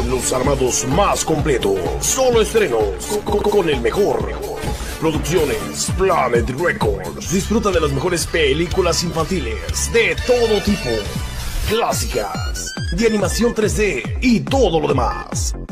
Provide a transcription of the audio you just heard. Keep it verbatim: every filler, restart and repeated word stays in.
los armados más completos. Solo estrenos co- con el mejor. Producciones Planet Records. Disfruta de las mejores películas infantiles de todo tipo, clásicas, de animación tres D y todo lo demás.